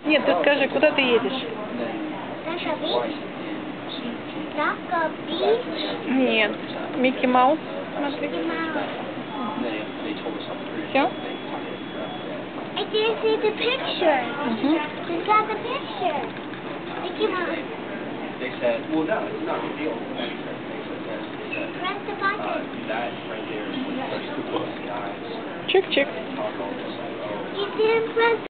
Нет, ты скажи, куда ты едешь? Даша Бич? Даша Бич? Нет. Микки Маус? Смотри. Все? I didn't see the picture. We got the picture. Mickey Mouse. They said, well, no, it's not revealed. They said, Press the button. that right there is what starts to close the eyes. Чик-чик. You didn't press